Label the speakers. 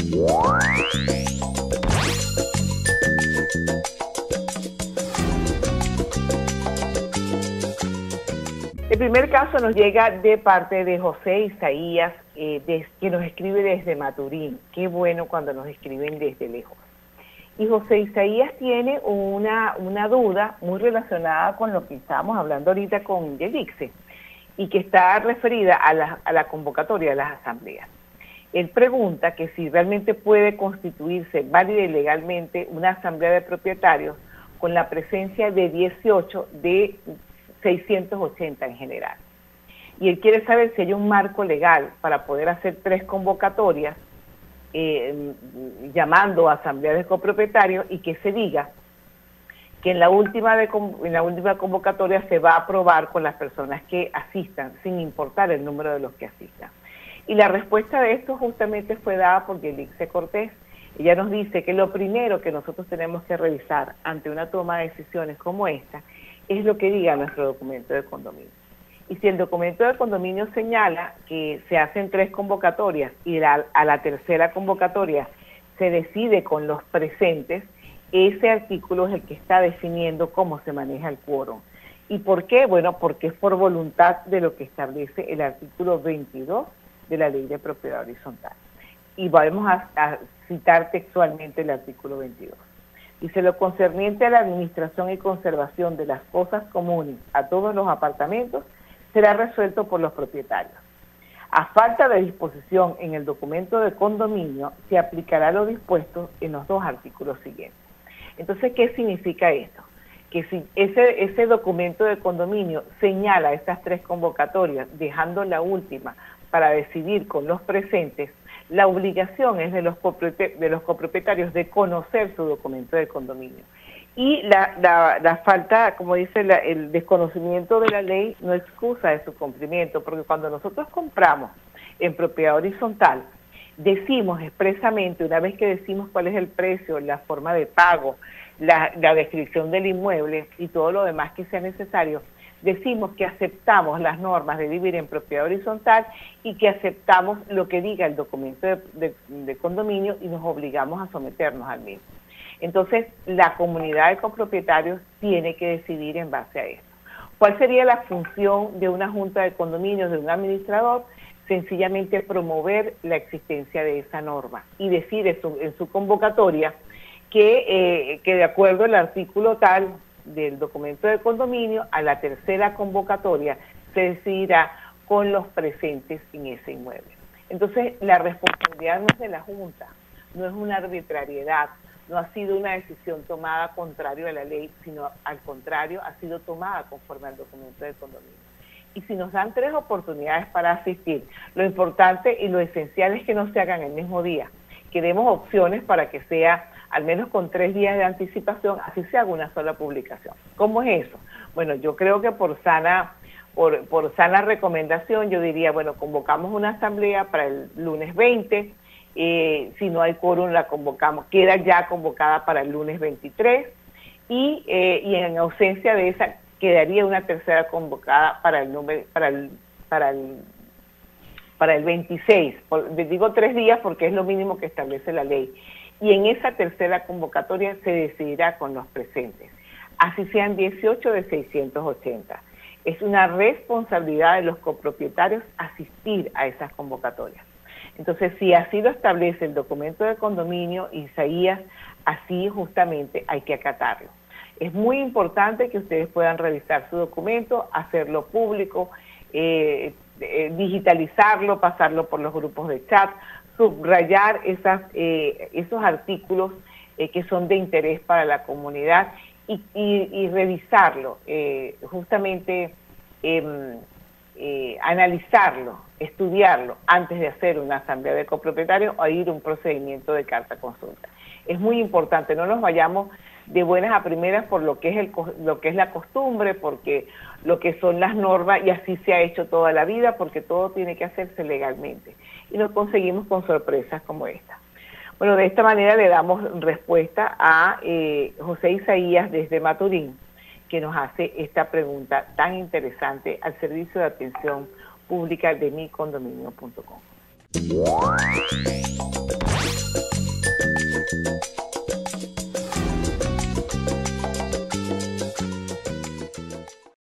Speaker 1: El primer caso nos llega de parte de José Isaías, que nos escribe desde Maturín. Qué bueno cuando nos escriben desde lejos. Y José Isaías tiene una duda muy relacionada con lo que estábamos hablando ahorita con Yelixe, y que está referida a la convocatoria de las asambleas. Él pregunta que si realmente puede constituirse válida y legalmente una asamblea de propietarios con la presencia de 18 de 680 en general. Y él quiere saber si hay un marco legal para poder hacer 3 convocatorias llamando a asambleas de copropietarios, y que se diga que en la última convocatoria se va a aprobar con las personas que asistan, sin importar el número de los que asistan. Y la respuesta de esto justamente fue dada por Yelixe Cortés. Ella nos dice que lo primero que nosotros tenemos que revisar ante una toma de decisiones como esta es lo que diga nuestro documento de condominio. Y si el documento de condominio señala que se hacen 3 convocatorias y a la tercera convocatoria se decide con los presentes, ese artículo es el que está definiendo cómo se maneja el quórum. ¿Y por qué? Bueno, porque es por voluntad de lo que establece el artículo 22 de la Ley de Propiedad Horizontal. Y vamos a citar textualmente el artículo 22. Dice: lo concerniente a la administración y conservación de las cosas comunes a todos los apartamentos será resuelto por los propietarios. A falta de disposición en el documento de condominio, se aplicará lo dispuesto en los 2 artículos siguientes. Entonces, ¿qué significa esto? Que si ese documento de condominio señala estas 3 convocatorias, dejando la última para decidir con los presentes, la obligación es de los copropietarios de conocer su documento de condominio. Y la falta, como dice el desconocimiento de la ley, no excusa de su cumplimiento, porque cuando nosotros compramos en propiedad horizontal, decimos expresamente, una vez que decimos cuál es el precio, la forma de pago, la descripción del inmueble y todo lo demás que sea necesario, decimos que aceptamos las normas de vivir en propiedad horizontal y que aceptamos lo que diga el documento de condominio y nos obligamos a someternos al mismo. Entonces, la comunidad de copropietarios tiene que decidir en base a esto. ¿Cuál sería la función de una junta de condominios, de un administrador? Sencillamente promover la existencia de esa norma y decir en su convocatoria que de acuerdo al artículo tal del documento de condominio, a la tercera convocatoria se decidirá con los presentes en ese inmueble. Entonces, la responsabilidad no es de la Junta, no es una arbitrariedad, no ha sido una decisión tomada contrario a la ley, sino al contrario, ha sido tomada conforme al documento de condominio. Y si nos dan 3 oportunidades para asistir, lo importante y lo esencial es que no se hagan el mismo día, que demos opciones para que sea al menos con 3 días de anticipación, así se haga una sola publicación. ¿Cómo es eso? Bueno, yo creo que por sana recomendación, yo diría, bueno, convocamos una asamblea para el lunes 20, si no hay quórum la convocamos, queda ya convocada para el lunes 23, y en ausencia de esa, quedaría una tercera convocada para el 26, digo 3 días porque es lo mínimo que establece la ley. Y en esa tercera convocatoria se decidirá con los presentes, así sean 18 de 680. Es una responsabilidad de los copropietarios asistir a esas convocatorias. Entonces, si así lo establece el documento de condominio, Isaías, así justamente hay que acatarlo. Es muy importante que ustedes puedan revisar su documento, hacerlo público, digitalizarlo, pasarlo por los grupos de chat, subrayar esos artículos que son de interés para la comunidad y revisarlo, justamente analizarlo, estudiarlo antes de hacer una asamblea de copropietarios o ir a un procedimiento de carta consulta. Es muy importante, no nos vayamos de buenas a primeras por lo que es la costumbre, porque lo que son las normas, y así se ha hecho toda la vida, porque todo tiene que hacerse legalmente. Y nos conseguimos con sorpresas como esta. Bueno, de esta manera le damos respuesta a José Isaías desde Maturín, que nos hace esta pregunta tan interesante al servicio de atención pública de micondominio.com.